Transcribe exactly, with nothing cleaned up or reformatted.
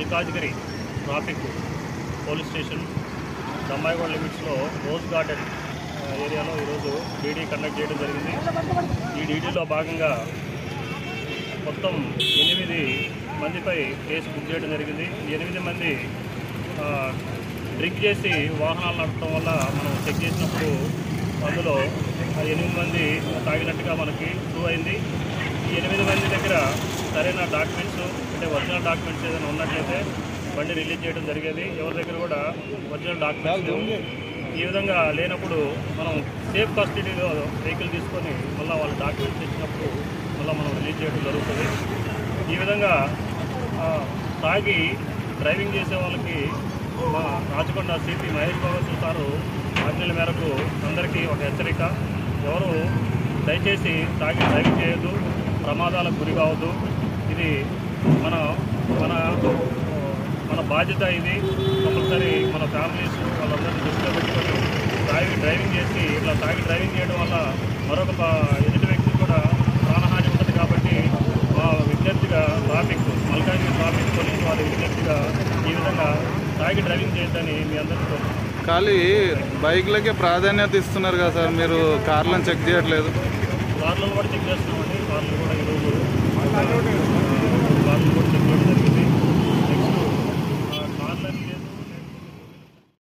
Malkajgiri Traffic Police Station Rammohan లిమిట్స్లో rose garden ఏరియాలో ఈరోజు డీడీ కండక్ట్ చేయడం జరిగింది. ఈ డీడీలో భాగంగా మొత్తం ఎనిమిది మందిపై కేసు బుక్ చేయడం జరిగింది. ఎనిమిది మంది డ్రింక్ చేసి వాహనాలు నడపడం వల్ల మనం చెక్ చేసినప్పుడు అందులో ఎనిమిది మంది తాగినట్టుగా మనకి ప్రూవ్ అయింది. ఈ ఎనిమిది మంది దగ్గర సరైన డాక్యుమెంట్స్ అంటే ఒరిజినల్ డాక్యుమెంట్స్ ఏదైనా ఉన్నట్లయితే బండి రిలీజ్ చేయడం జరిగేది. ఎవరి దగ్గర కూడా ఒరిజినల్ డాక్యుమెంట్స్ ఈ విధంగా లేనప్పుడు మనం సేఫ్ కస్టడీలో వెహికల్ తీసుకొని మళ్ళీ వాళ్ళ డాక్యుమెంట్స్ ఇచ్చినప్పుడు మళ్ళీ మనం రిలీజ్ చేయడం జరుగుతుంది. ఈ విధంగా తాగి డ్రైవింగ్ చేసే వాళ్ళకి మా రాచకొండ సిపి మహేష్ బాబు సారు ఆజ్ఞల మేరకు అందరికీ ఒక హెచ్చరిక. ఎవరు దయచేసి తాగి డ్రైవింగ్ చేయొద్దు, ప్రమాదాలకు గురి కావద్దు. ఇది మన మన మన బాధ్యత. ఇది కంపల్సరీ మన ఫ్యామిలీస్ వాళ్ళందరినీ దృష్టిలో పెట్టుకొని తాగి డ్రైవింగ్ చేసి ఇట్లా తాగి డ్రైవింగ్ చేయడం వల్ల మరొక ఎదుటి వ్యక్తి కూడా ప్రాణహాని ఉంటుంది. కాబట్టి మా విజ్ఞప్తిగా ట్రాఫిక్ మల్కాజ్గిరి ట్రాఫిక్ పోలీసు వారి విజ్ఞప్తిగా ఈ విధంగా తాగి డ్రైవింగ్ చేయొద్దని మీ అందరికీ. ఖాళీ బైక్లకే ప్రాధాన్యత ఇస్తున్నారు కదా సార్, మీరు కార్లను చెక్ చేయట్లేదు? కార్లను కూడా చెక్ చేస్తున్నామండి. కార్లు కూడా ఈరోజు